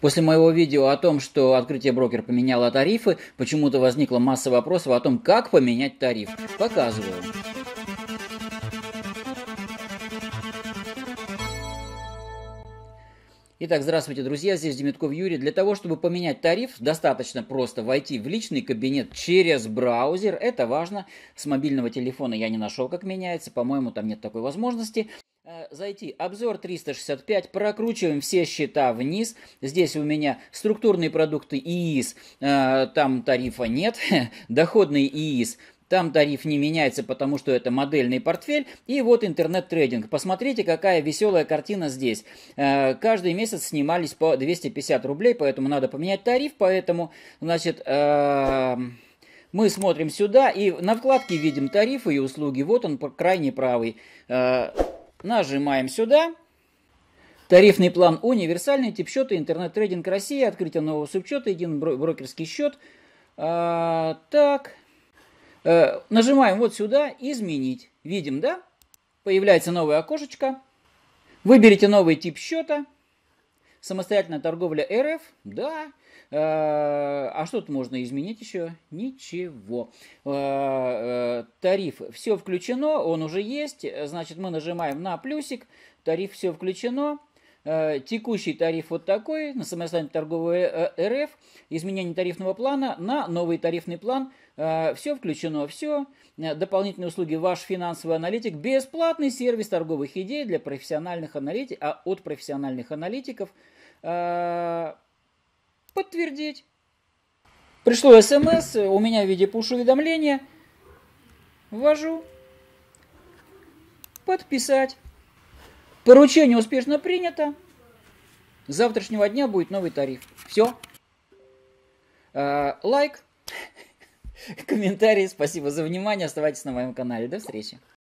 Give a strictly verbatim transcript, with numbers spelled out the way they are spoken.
После моего видео о том, что Открытие Брокер поменяло тарифы, почему-то возникла масса вопросов о том, как поменять тариф. Показываю. Итак, здравствуйте, друзья, здесь Демитков Юрий. Для того, чтобы поменять тариф, достаточно просто войти в личный кабинет через браузер. Это важно. С мобильного телефона я не нашел, как меняется. По-моему, там нет такой возможности. Зайти, обзор триста шестьдесят пять, прокручиваем все счета вниз. Здесь у меня структурные продукты ИИС, там тарифа нет. Доходный ИИС. Там тариф не меняется, потому что это модельный портфель. И вот интернет-трейдинг. Посмотрите, какая веселая картина здесь. Каждый месяц снимались по двести пятьдесят рублей, поэтому надо поменять тариф. Поэтому, значит, мы смотрим сюда и на вкладке видим тарифы и услуги. Вот он, крайне правый. Нажимаем сюда. Тарифный план универсальный, тип счета, интернет-трейдинг Россия, открытие нового субсчета, единый брокерский счет. Так... Нажимаем вот сюда «Изменить». Видим, да? Появляется новое окошечко. Выберите новый тип счета. Самостоятельная торговля РФ. Да. А что тут можно изменить еще? Ничего. Тариф все включено, он уже есть. Значит, мы нажимаем на плюсик. Тариф все включено. Текущий тариф вот такой, на самостоятельную торговую РФ, изменение тарифного плана на новый тарифный план, все включено, все, дополнительные услуги, ваш финансовый аналитик, бесплатный сервис торговых идей для профессиональных аналитиков, а от профессиональных аналитиков, подтвердить. Пришло смс, у меня в виде пуш-уведомления, ввожу, подписать. Поручение успешно принято. С завтрашнего дня будет новый тариф. Все. Лайк, комментарий. Спасибо за внимание. Оставайтесь на моем канале. До встречи.